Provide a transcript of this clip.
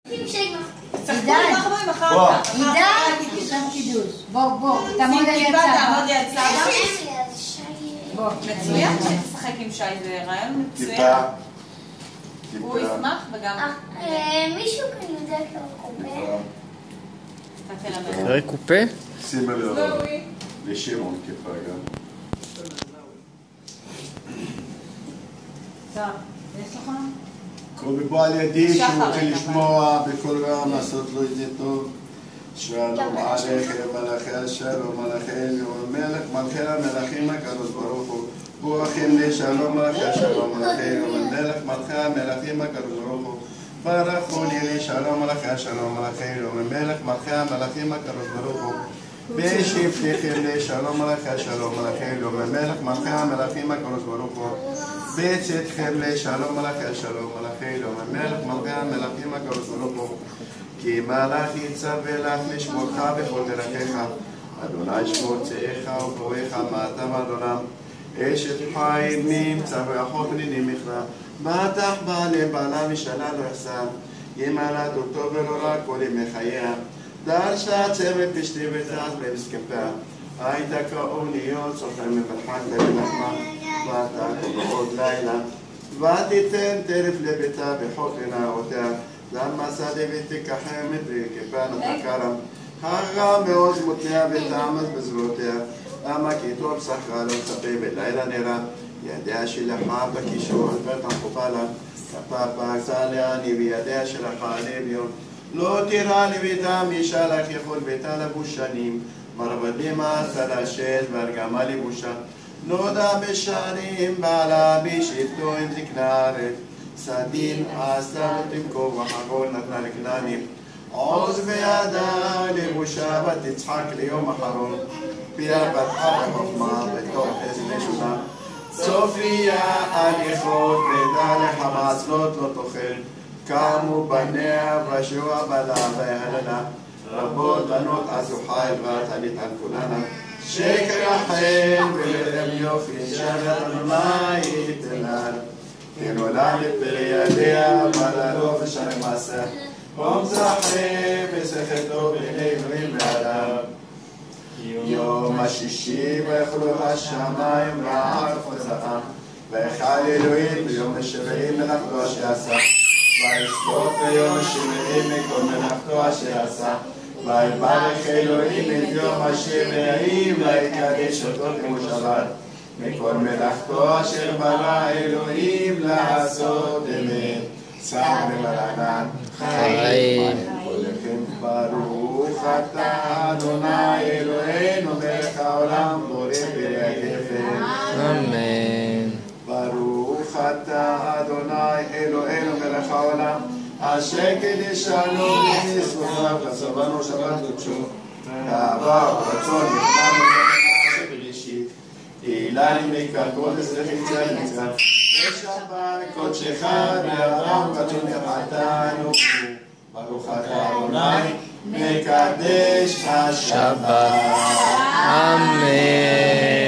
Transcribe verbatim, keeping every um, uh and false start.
עידן, עידן, בוא, בוא, תעמוד על יד סבא. בוא, מצוין שתשחק עם שי, זה רעיון מצוין. הוא ישמח וגם... מישהו כאן יודע קופה? אתה תלמד. תראה קופה? שימה לב, לשמעון כיפה גם. טוב, יש לך? כל בבוא על ידי שרוצה לשמוע בכל רם לעשות לו את זה טוב. שלום עליכם מלאכי השלום מלאכי עליון מלך מלכי המלכים הקדוש ברוך הוא ברוכים לשלום מלאכי השלום מלאכי עליון מלך מלכי המלכים הקדוש ברוך הוא ברכוני לשלום מלאכי השלום מלאכי עליון מלך מלכי המלכים הקדוש ברוך הוא בשבטיכם לשלום מלאכי השלום מלאכי עליון מלך מלכי המלכים הקדוש ברוך הוא בצאתכם לשלום מלאכי השלום מלאכי עליון מלך מלכי המלכים הקדוש ברוך הוא כי מלאך יצווה לך לשמורך בכל דרכיך, אדוני שמור צאיך ובואך מעתה ועד אשת חיים נמצא ואחות בניני מכלה, בטח בא לבעלה משנה לא יחסר, ימלא דותו ולא רק כל ימי חייה, דרשה צוות פשתי ותעש במסכפה, הייתה כאוניות סוחר מפרחת ללחמה, ואתה עוד לילה, ותיתן טרף לביתה בחוק לנערותיה, למה שדה ותיקחם את כפן ותקרם הרע מאוד מותניה ותעמד בזרועותיה למה כי טוב שכרה לא מצפה בלילה נראה ידיה שלחה בקישור בטח חופה לה כפה פרצה לעני וידיה שלחה לביון לא תירא לביתם אישה לך יכול ביתה לבושנים מרבדים עשה לשת והרגמה לבושה נודע בשערים בעלה בשבתו עם זקנה הארץ סדין עשה ותמכור וחגול נתנה לכנענים עוז וידה לבושה ותצחק ליום אחרון פיה פתחה בחוכמה בתוך חסד שונה צופיה הניחות וידה לחמצלות לא תאכל קמו בניה ושוע בלה והלנה רבות בנות עשו חי ותלית על כולנה שקר החן ולדם יופי שבת אדוני תנן כנולדת בידיה, מללו ושנה מעשה, קום זכרי בשכתו בעיני אלוהים ואדם. יום השישי ויאכלו השמיים והארץ וזעם, ויחל אלוהים ביום השביעי מלאכתו אשר עשה, ויסלוק ביום השביעי מכל מלאכתו אשר עשה, ויברך אלוהים את יום השביעי ויקדש אותו כמו שבת. מכל מלאכתו אשר ברא אלוהים לעשות אמת, שם במלאכן חיים. לכם ברוך אתה אדוני אלוהינו מלך העולם בורא פלא הגפן. אמן. ברוך אתה אדוני אלוהינו מלך העולם אשר קידשנו בזכותיו וצוונו שבת קודשו. אהבה ורצון נכנענו שבראשית תהילה למקרא קודש לחיצה למצווה בשבת קודשך ואברהם רצון ירחתנו ברוך אתה אדוני מקדש השבת. אמן.